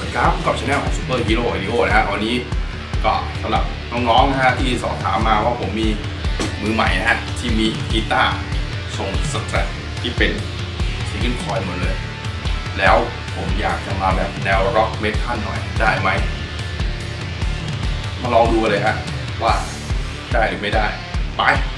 ครับกับช anel ของซูเปอร์ฮีโร่วิดีโอนะฮะวันนี้ก็สำหรับน้องๆนะฮะที่สอบถามมาว่าผมมีมือใหม่นะฮะที่มีกีตาร์ทรงสแตรปที่เป็นซิงเกิลคอยล์หมดเลยแล้วผมอยากจะมาแบบแนวร็อกเมทัลหน่อยได้ไหมมาลองดูกันเลยฮะว่าได้หรือไม่ได้ไป